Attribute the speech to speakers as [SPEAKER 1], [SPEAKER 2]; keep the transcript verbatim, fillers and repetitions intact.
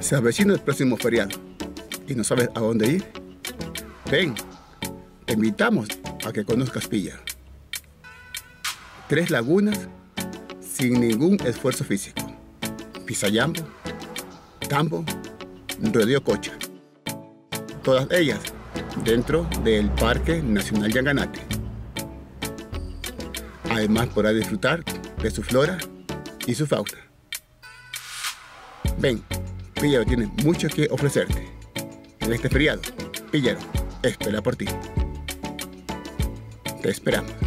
[SPEAKER 1] Se avecina el próximo feriado y no sabes a dónde ir. Ven, te invitamos a que conozcas Pilla. Tres lagunas sin ningún esfuerzo físico. Pisayambo, Tambo, Rodeo Cocha. Todas ellas dentro del Parque Nacional Yanganate. Además podrás disfrutar de su flora y su fauna. Ven, Píllaro tiene mucho que ofrecerte. En este feriado, Píllaro espera por ti. Te esperamos.